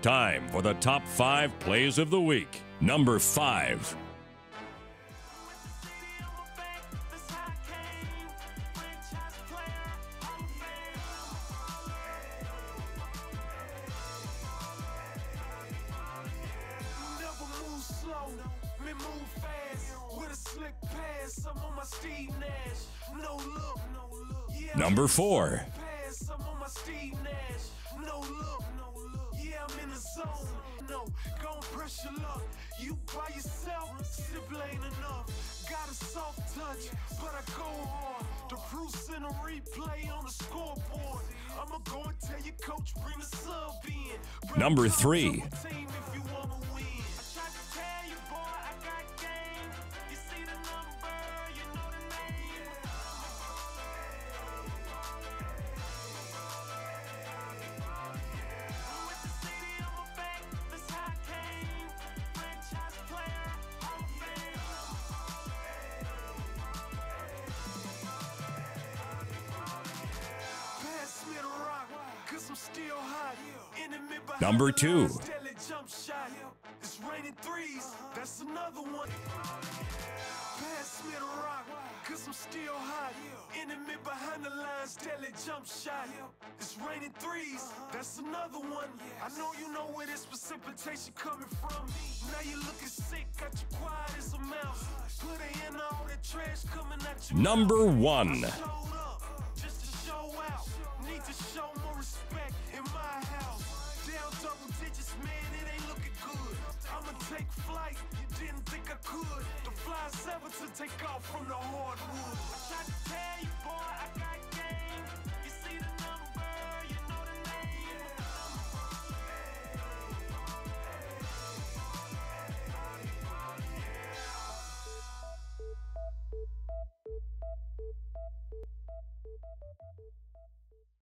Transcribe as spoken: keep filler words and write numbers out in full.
Time for the top five plays of the week. Number five. Number four. You by yourself, simple ain't enough. Got a soft touch, but I go hard. The proof's in a replay on the scoreboard. I'ma go and tell your coach, bring the sub in. Number three. Number two. It's raining threes. That's another one. Pass me the rock, cause I'm still hot. Enemy behind the lines, deadly jump shot. It's raining threes. That's another one. I know you know where this precipitation coming from. Now you looking sick, got you quiet as a mouse. Put in all that trash coming at you. Number one. Just to show out. Need to show more respect in my house. Down double digits, man, it ain't looking good. I'ma take flight, you didn't think I could. The fly seven to take off from the hardwood. I tried to tell you, boy, I got